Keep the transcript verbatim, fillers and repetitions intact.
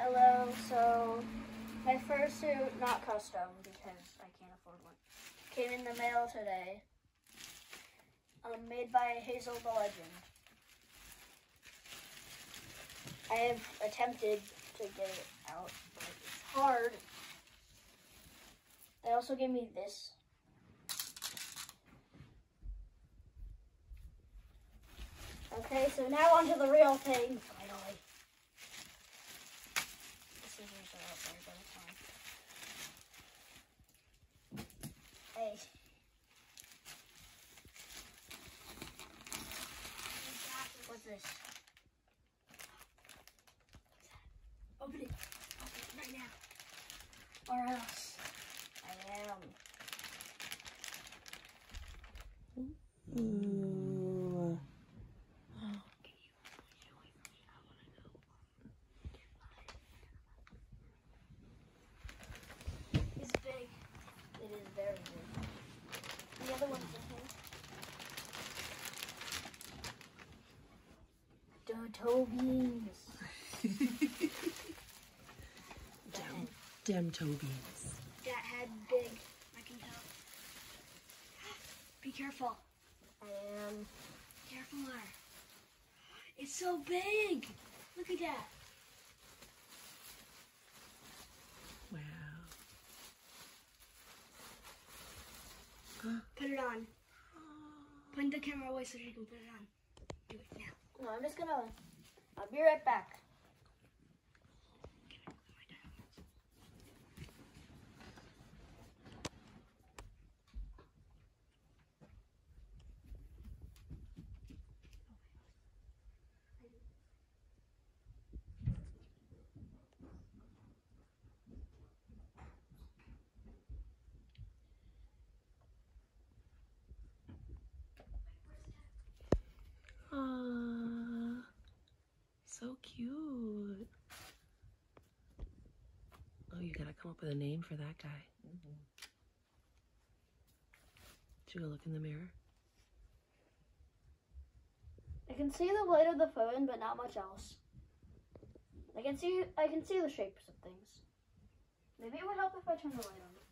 Hello, so my fursuit, not custom because I can't afford one, came in the mail today. Um, made by Hazel the Legend. I have attempted to get it out, but it's hard. They also gave me this. Okay, so now onto the real thing, finally. The scissors are out there, but it's fine. Hey. What's this? Open it. Open it right now. Or else. I am. Ooh. It's big. It is very big. The other one's in here. Toe beans. Dem, dem toe beans. That head big. I can tell. Be careful. I am. Careful. It's so big. Look at that. Wow. Put it on. Point the camera away so you can put it on. Do it now. No, I'm just gonna. I'll be right back. Aww, so cute. Oh, you gotta come up with a name for that guy. Mm-hmm. Did you go look in the mirror? I can see the light of the phone, but not much else. I can see I can see the shapes of things. Maybe it would help if I turn the light on.